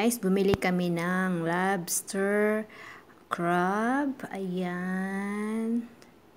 guys, bumili kami ng lobster, crab, ayan.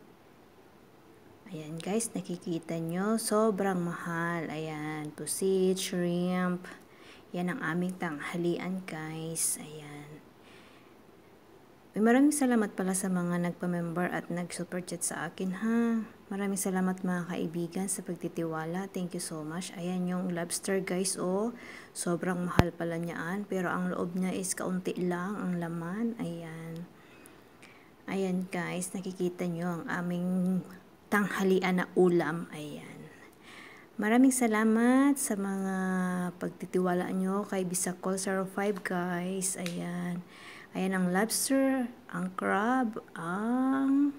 Ayan guys, nakikita nyo, sobrang mahal. Ayan, pusit, shrimp. Yan ang aming tanghalian guys. Ayan. Maraming salamat pala sa mga nagpa-member at nag-super chat sa akin ha. Maraming salamat mga kaibigan sa pagtitiwala. Thank you so much. Ayan yung lobster guys oh. Sobrang mahal pala niyaan. Pero ang loob niya is kaunti lang ang laman. Ayan. Ayan guys, nakikita nyo ang aming tanghalian na ulam. Ayan. Maraming salamat sa mga pagtitiwala nyo kay Bisacol 05 guys. Ayan. Ayan ang lobster, ang crab, ang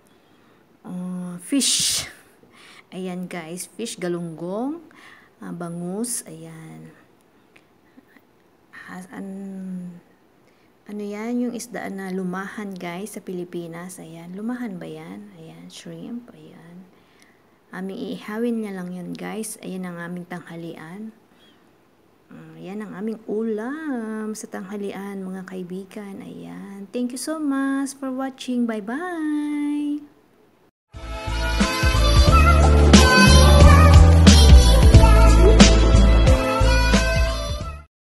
fish. Ayan guys, fish galunggong, bangus, ayan. Ano yan, yung isda na lumahan guys sa Pilipinas. Ayan, lumahan ba yan? Ayan, shrimp, ayan. Aming iihawin niya lang yun guys. Ayan ang aming tanghalian. Yan ang aming ulam sa tanghalian mga kaibigan. Ayan. Thank you so much for watching. Bye-bye!